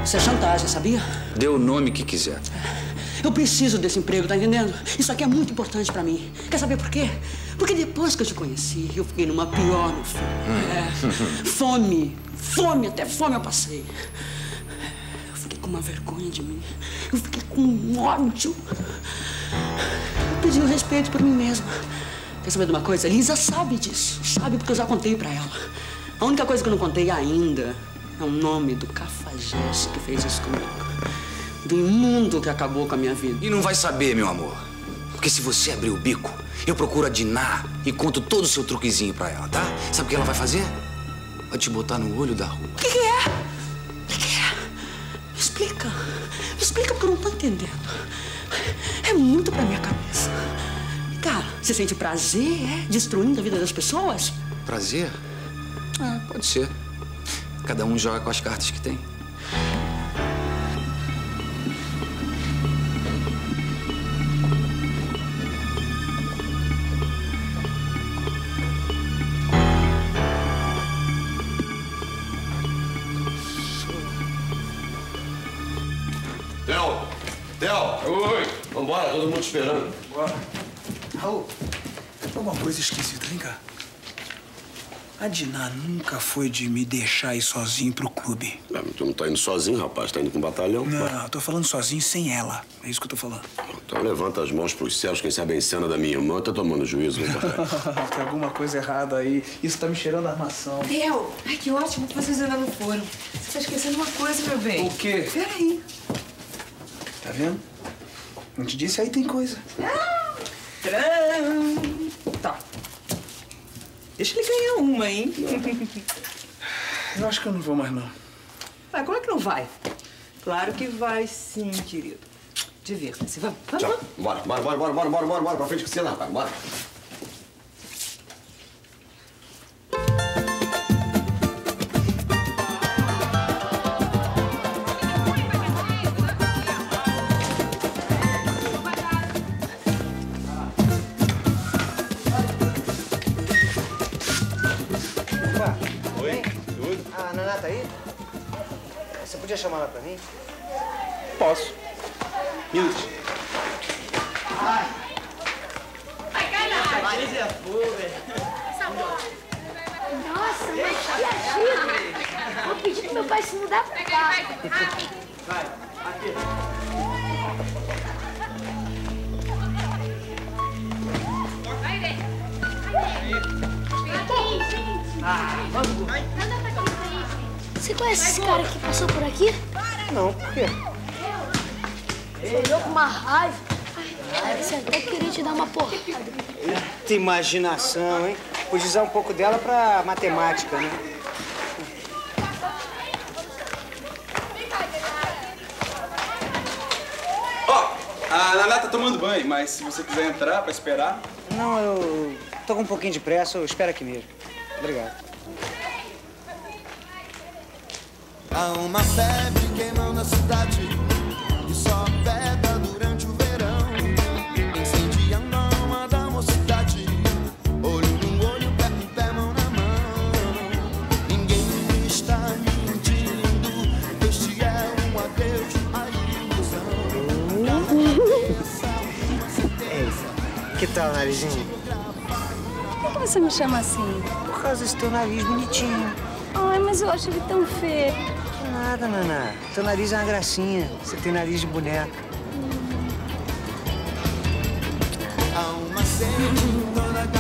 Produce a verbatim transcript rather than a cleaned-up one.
Isso é chantagem, sabia? Dê o nome que quiser. Eu preciso desse emprego, tá entendendo? Isso aqui é muito importante pra mim. Quer saber por quê? Porque depois que eu te conheci, eu fiquei numa pior, meu filho. É, fome. Fome, até fome eu passei. Eu fiquei com uma vergonha de mim. Eu fiquei com um ódio. Eu pedi o respeito por mim mesma. Quer saber de uma coisa? Lisa sabe disso. Sabe porque eu já contei pra ela. A única coisa que eu não contei ainda é o nome do cafajeste que fez isso comigo. Do imundo que acabou com a minha vida. E não vai saber, meu amor. Porque se você abrir o bico, eu procuro a Diná e conto todo o seu truquezinho pra ela, tá? Sabe o que ela vai fazer? Vai te botar no olho da rua. O que, que é? O que, que é? Me explica. Me explica porque eu não tô entendendo. É muito pra minha cabeça. Cara, você sente prazer, é? Destruindo a vida das pessoas? Prazer? Ah, pode ser. Cada um joga com as cartas que tem. Theo! Theo! Oi! Vambora, todo mundo esperando. Bora. Raul, tem alguma coisa esquisita, vem cá. A Diná nunca foi de me deixar ir sozinho pro clube. Não, tu não tá indo sozinho, rapaz. Tá indo com o batalhão. Não, eu tô falando sozinho sem ela. É isso que eu tô falando. Então levanta as mãos pros céus. Quem sabe a cena da minha irmã tá tomando juízo, né, papai? Tem alguma coisa errada aí. Isso tá me cheirando a armação. Theo, ai, que ótimo que vocês ainda não foram. Você tá esquecendo uma coisa, meu bem. O quê? Peraí. Tá vendo? Não te disse, aí tem coisa. Ah, tá. Deixa ele ganhar uma, hein? Eu acho que eu não vou mais, não. Ah, como é que não vai? Claro que vai sim, querido. Divirta-se. Vamos, vamos, Tchau. vamos. Bora, bora, bora, bora, bora, bora, bora, bora. Pra frente com você, rapaz. Bora. A Naná tá aí? Você podia chamar ela pra mim? Posso. Minutos. Vai, Carla! Vai, Lisa, Nossa, mas que agito! Vou pedir pro meu pai se mudar pra cá. vai, aqui. Vai, vem. Aqui, gente. Ah, vamos. Manda pra aqui, gente. Você conhece esse cara que passou por aqui? Não, por quê? Você olhou com uma raiva. Ai, você até queria te dar uma porrada. Muita imaginação, hein? Podia usar um pouco dela pra matemática, né? Ó, oh, a Naná tá tomando banho, mas se você quiser entrar pra esperar... Não, eu tô com um pouquinho de pressa, eu espero aqui mesmo. Obrigado. Há uma febre queimando a cidade e só pega durante o verão. Incendia a alma da mocidade, olho no olho, pé com pé, mão na mão. Ninguém está mentindo, este é um adeus, a ilusão. Ei, que tal, narizinho? Por que você me chama assim? Por causa desse teu nariz bonitinho. Ai, mas eu acho ele tão feio. Nada, Naná. Teu nariz é uma gracinha. Você tem nariz de boneca. Há uma sede